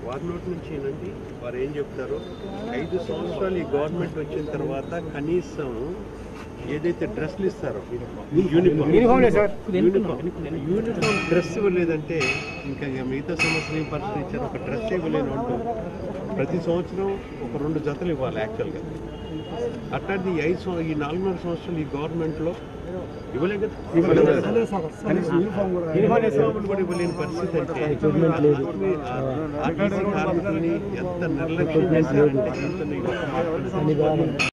వారి నోటి నుంచి ఏంటంటే వారు ఏం చెప్తారో 5 సంవత్సరాలు ఈ గవర్నమెంట్ వచ్చిన తర్వాత కనీసం ఏదైతే డ్రెస్లు ఇస్తారో యూనిఫామ్ డ్రెస్ ఇవ్వలేదంటే ఇంకా మిగతా సంవత్సరం ఏం పరిస్థితి ఇచ్చారు, ఒక డ్రెస్ ఇవ్వలేని వాళ్ళు ప్రతి సంవత్సరం ఒక 2 జతలు ఇవ్వాలి యాక్చువల్గా. అట్లాంటి ఈ 4.5 సంవత్సరాలు ఈ గవర్నమెంట్లో ఇవ్వలే కదా, కూడా ఇవ్వలేని పరిస్థితి అంటే ఆర్టీసీ కార్మికుల్ని ఎంత నిర్లక్ష్యం చేశారంటే